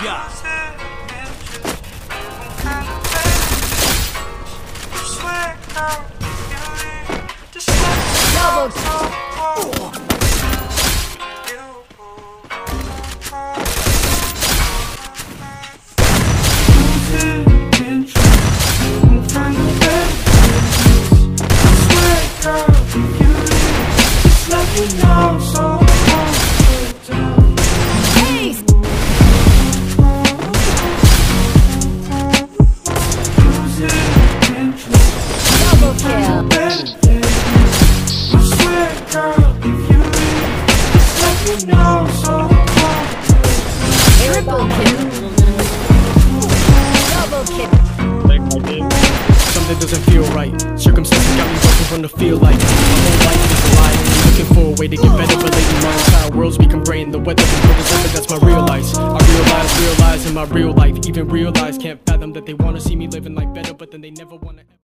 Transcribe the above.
Yeah. Something doesn't feel right. Circumstances got me working from the feel like my whole life is a lie. Looking for a way to get better, but lately my entire world's become gray and the weather's been cold as ever. That's my real life. I realize in my real life, even realize can't fathom that they wanna see me living like better, but then they never wanna.